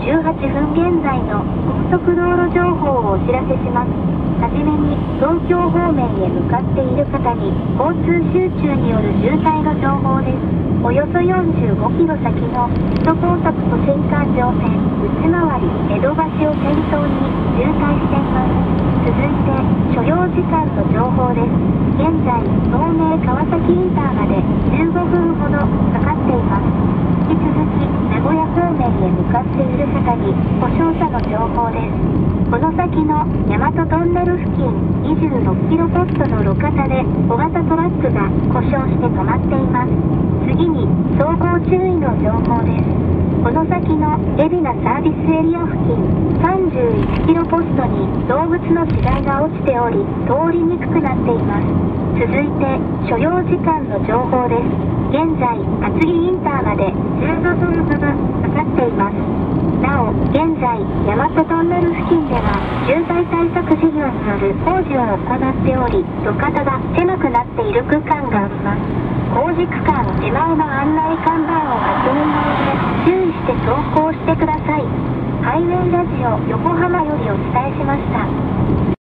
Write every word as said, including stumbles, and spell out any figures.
じゅうはっぷん現在の高速道路情報をお知らせします。はじめに、東京方面へ向かっている方に、交通集中による渋滞の情報です。およそよんじゅうごキロ先の首都高速都心環状線内回り江戸橋を先頭に渋滞しています。続いて、所要時間の情報です。現在、東名川崎インターまでじゅうごふんほどかかっています。引き続き、名古屋方面へ向かっている方に故障車の情報です。この先の大和トンネル付近にじゅうろっキロポストの路肩で小型トラックが故障して止まっています。次に、走行注意の情報です。この先の海老名サービスエリア付近さんじゅういちキロポストに動物の死骸が落ちており、通りにくくなっています。続いて、所要時間の情報です。現在、厚木インターまでじゅうごふんほどかかっています。なお、現在、大和トンネル付近では、渋滞対策事業による工事を行っており、路肩が狭くなっている区間があります。工事区間手前の案内看板を確認の上、注意して走行してください。ハイウェイラジオ横浜よりお伝えしました。